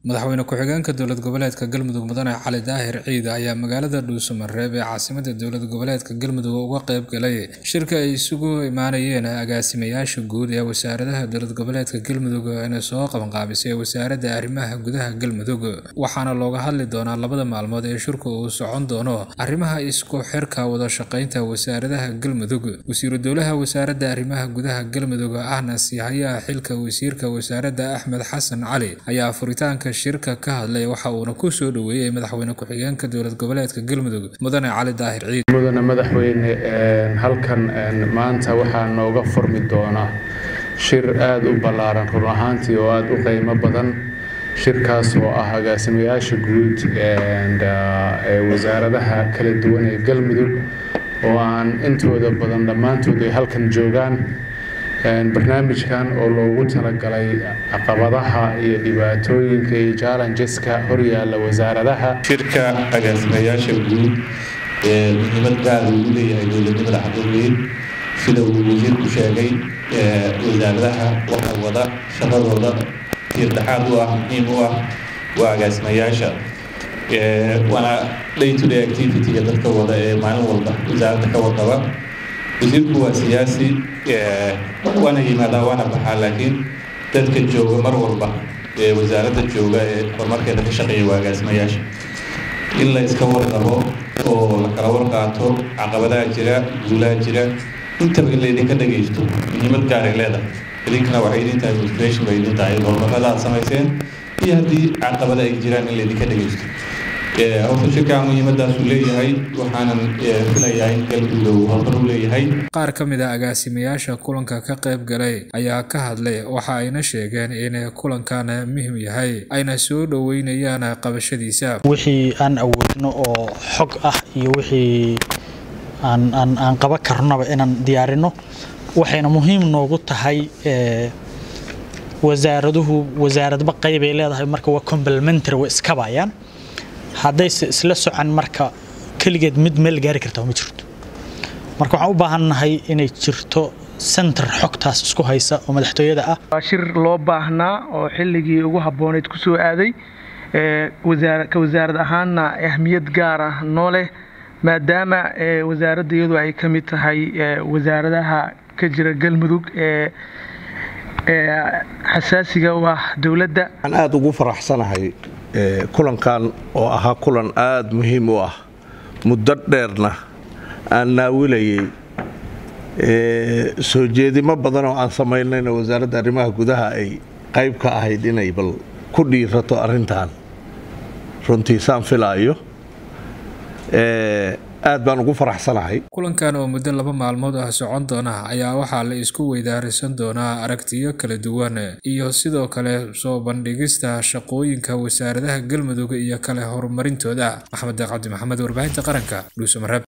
madaxweyne ku-xigeenka dowlad goboleedka Galmudug Mudane Cali Daahir Ciid ayaa magaalada Dhuusamareeb ee caasimadda dowlad goboleedka Galmudug uga qayb galay shirka ay isugu imaanayeen agaasimayaasha guud ee wasaaradaha dowlad goboleedka Galmudug ee soo qabanqaabisay wasaaradda arrimaha gudaha Galmudug waxaana looga hadli doonaa labada maalmood ee shirku uu socon doono arrimaha isku xirka wada shaqaynta wasaaradaha Galmudug wasiir dowlaha wasaaradda arrimaha gudaha Galmudug ahna siyaaya xilka wasiirka wasaaradda Axmed Xasan Cali ayaa furitaanka shirka ka hadlay waxa uu ku soo dhaweeyay madaxweyne ku-xigeenka dowlad goboleedka Galmudug Mudane Cali Daahir Ciid mudane madaxweyne halkan maanta waxa nooga furmi doona shir aad u ballaaran run ahaantii oo aad u qiimo badan shirkaas oo ah agaasimayaasha guud ee wasaaradaha kala duwan ee Galmudug oo aan intooda badan dhamaantood ay halkan joogaan barnaamijkan oo loogu talagalay caqabadaha iyo dhibaatooyinka iyo challengeska horyaalla wasaaradaha shirka agaasimayaasha guud ee muhiimad gaar ah u leeyahay dowladnimada xaqiiqiyay sida uu wasiirku sheegay wasaaradaha waxa wada shaqadooda tiirdaxaad u ah muhiim u ah waa agaasimayaasha wana day-to-day activity-ga dadka wada ee maalin walba wasaaradda ka wadaba wasiirku waa siyaasi waana yimaadaa waana baxaa laakiin dadka jooga mar walba ee wasaaradda jooga ee horumarkeeda ka shaqeeya waa agaasimayaasha in la iska warqabo oo la kala warqaato caqabadaha jira guulaha jira intaba in laydinka dhagaysto muhiimad gaar ay leedahay idinkana waxay idin tahay motivation bay idin tahay horumarada aad samayseen iyo haddii caqabada ay jiraan in laydinka dhagaysto horta shirka muhiimadaas uu leeyahay waxaanan filayaa in Galmudug horumar u leeyahay qaar ka mid ah agaasimayaasha kulanka ka qayb galay ayaa ka hadlay waxa ayna sheegeen in kulankan muhiim yahay ayna soo dhaweynayaan qabashadiisa wixii aan awoodno oo xog ah iyo wixii aan qaba karnaba inaan diyaarino waxayna muhiim noogu tahay wasaaradba qayb ay leedahay marka waa complementary way iska baayaan hadday isla socon marka kaligeed mid meel gaari kartaa ma jirto marka waxaan u baahanahay inay jirto center xogtaas isku haysa oo madaxtooyada ah shir loo baahnaa oo xilligii ugu habooneed ku soo aaday wasaarad ahaanna ahmiyad gaar ah noole maadaama wasaaradda iyadu ay ka mid tahay wasaaradaha ka jira Galmudug xasaasiga u ah dawladda aan aad ugu faraxsanahay kulankan oo ahaa kulan aad muhiim u ah muddo dheerna aan naawilayay soo jeedimo badan oo aan samaynayna wasaaradda arrimaha gudaha ay qayb ka ahayd inay bal ku dhiirato arrintan runtii saan filaayo aad baan ugu faraxsanahay kulankan oo muddo 2 maalmood ah socon doona ayaa waxa la isku weydaarsan doonaa aragtiyo kala duwan iyo sidoo kale soo bandhigista shaqooyinka wasaaradaha Galmudug iyo kala horumarintooda Axmed Cabdi Maxamed warbaahinta qaranka Dhuusamareeb